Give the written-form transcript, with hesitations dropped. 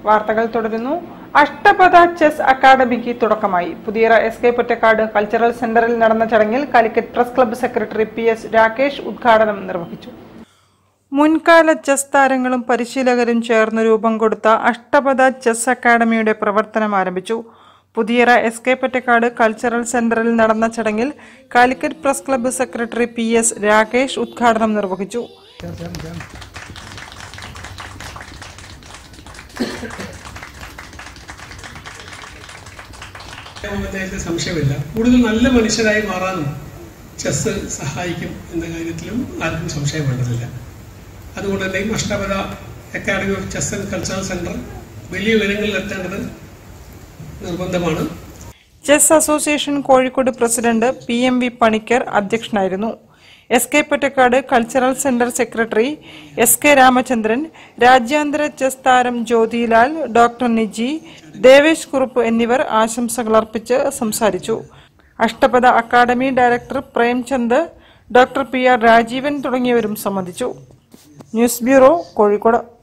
വാർത്തകൾ തുടരുന്നു. അഷ്ടപദ chess academic തുടക്കമായി. പുതിയറ എസ്.കെ. പൊറ്റക്കാട് കൾച്ചറൽ സെന്ററിൽ നടന്ന ചടങ്ങിൽ Calicut press club secretary P.S. Rakesh ഉദ്ഘാടനം നിർവഹിച്ചു. മുൻകാല ചെസ് താരങ്ങളും പരിശീലകരും ചേർന്ന് രൂപം കൊടുത്ത അഷ്ടപദ ചെസ് അക്കാദമിയുടെ പ്രവർത്തനം ആരംഭിച്ചു. പുതിയറ എസ്.കെ. പൊറ്റക്കാട് കൾച്ചറൽ സെന്ററിൽ നടന്ന ചടങ്ങിൽ Calicut press club secretary P.S. Rakesh ഉദ്ഘാടനം നിർവഹിച്ചു. സംശയമില്ല, കൂടുതൽ നല്ല മനുഷ്യരായി മാറാനും ചെസ് സഹായിക്കും എന്ന കാര്യത്തിലും ആർക്കും സംശയം വേണ്ടതില്ല. അതുകൊണ്ട് തന്നെ Ashtapada academy of chess and cultural centre വലിയ ഉയരങ്ങളിൽ എത്തേണ്ടത് നിർബന്ധമാണ്. Chess association Kozhikode president PM.V. Panicker അധ്യക്ഷനായിരുന്നു. S K. Pottekkatt cultural centre secretary S.K. Ramachandran, രാജ്യാന്തര ചെസ് താരം ജ്യോതിലാൽ, ഡോക്ടർ നിജി, ദേവേശ് കുറുപ്പ് എന്നിവർ ആശംസകൾ അർപ്പിച്ച് സംസാരിച്ചു. Ashtapada academy director Premchand, doctor PR. Rajeevan തുടങ്ങിയവരും സംബന്ധിച്ചു. News bureau, Kozhikode.